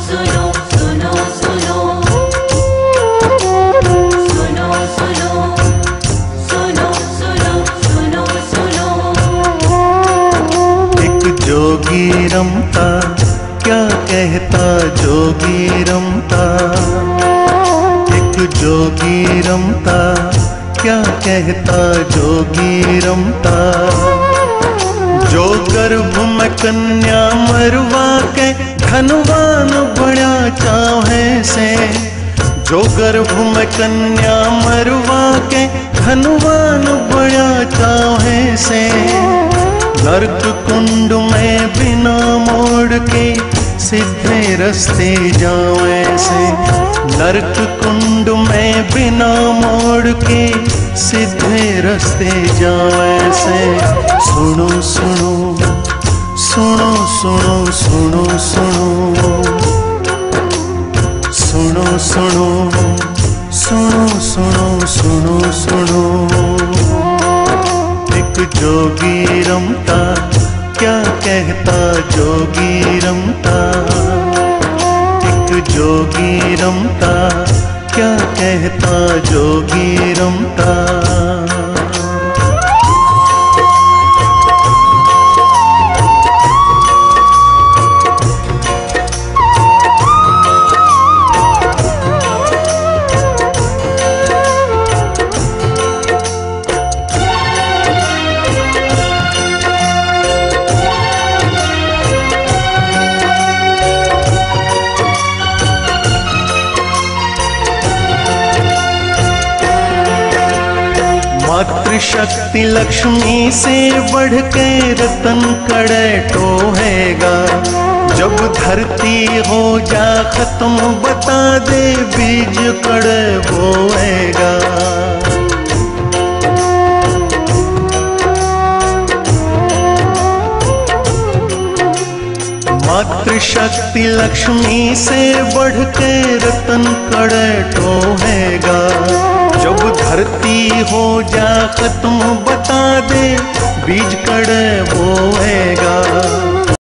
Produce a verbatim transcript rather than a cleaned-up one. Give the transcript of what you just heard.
सुनो सुनो सुनो सुनो सुनो सुनो सुनो सुनो सुनो। एक जोगी रमता, क्या कहता जोगी रमता। एक जोगी रमता, क्या कहता जोगी रमता। जो गर्भ में कन्या मरवा के धनवान बड़ा चाहे से। जो गर्भ में कन्या मरवा के धनवान बड़ा चाहे से। नरक कुंड में बिना मोड़ के सीधे रास्ते जावे से। नरक कुंड में बिना मोड़ के सीधे रास्ते जावे से। सुनो सुनो सुनो सुनो सुनो सुनो सुनो सुनो सुनो सुनो सुनो सुनो। एक जोगी रमता, क्या कहता जोगी रमता। एक जोगी रमता, क्या कहता जोगी रमता। मातृशक्ति लक्ष्मी से बढ़ के रतन कड़े टोहेगा। जब धरती हो जा खत्म बता दे बीज कड़े बोएगा। मातृशक्ति लक्ष्मी से बढ़ के रतन कड़े टोहेगा। जब धरती हो जा खत्म बता दे बीज कड़े बोएगा।